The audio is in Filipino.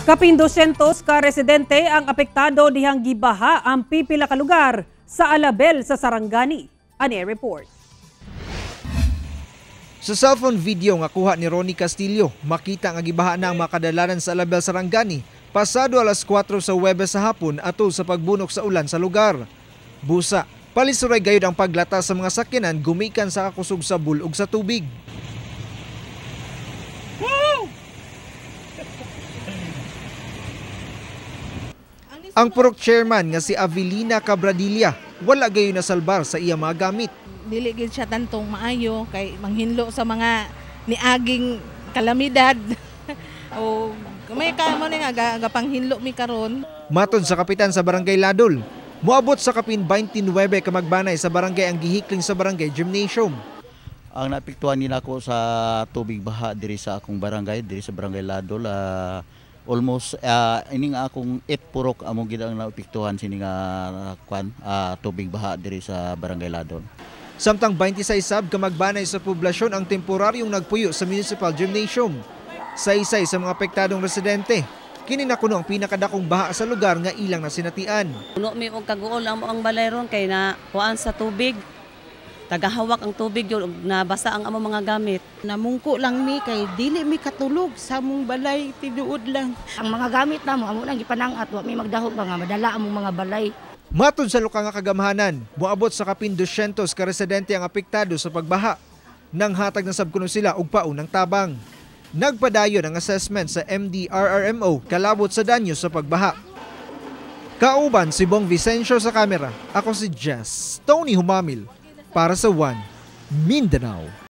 Kapin 200 ka residente ang apektado dihang gibaha ang pipila ka lugar sa Alabel sa Sarangani. Ani report. Sa cellphone video nga kuha ni Ronnie Castillo, makita nga gibaha na ang mga kadalanan sa Alabel, Sarangani pasado alas 4 sa Huwebes sa hapon atol sa pagbunok sa ulan sa lugar. Busa, palisuray gayud ang paglata sa mga sakyanan gumikan sa kakusog sa bulog sa tubig. Ang purok chairman nga si Avelina Cabradilla wala gayon nasalbar sa iya mga gamit. Dili gid siya tantong maayo kay manghinlo sa mga niaging kalamidad. O may kamo ni nga gapanghinlo mi karon. Maton sa kapitan sa Barangay Ladol, moabot sa kapin 29 ka magbanay sa barangay ang gihikling sa barangay gymnasium. Ang naapektuhan nila ko sa tubig baha diri sa akong barangay, diri sa Barangay Ladol, almost ining akong 8 purok among gidang naapektuhan sini nga tubig baha diri sa Barangay Ladol. Samtang 26 sab ka magbanay sa poblasyon ang temporaryong nagpuyo sa Municipal Gymnasium. Saysay sa mga apektadong residente, kini na kuno ang pinakadakong baha sa lugar nga ilang nasinatian. Puno mi og kaguol ang balay ron kay na kuan sa tubig. Tagahawak ang tubig yun, nabasa ang among mga gamit. Namungko lang mi kay dili mi katulog sa among balay, tinuod lang. Ang mga gamit namo amo lang gipanangat wa mi magdahog ba nga madala among mga balay. Matod sa luka nga kagamhanan, moabot sa kapin 200 ka residente ang apektado sa pagbaha. Nang hatag na sabkuno sila og paunang tabang. Nagpadayon ang assessment sa MDRRMO kalabot sa danyo sa pagbaha. Kauban si Bong Vicencio sa kamera. Ako si Jess Tony Humamil para sa One Mindanao.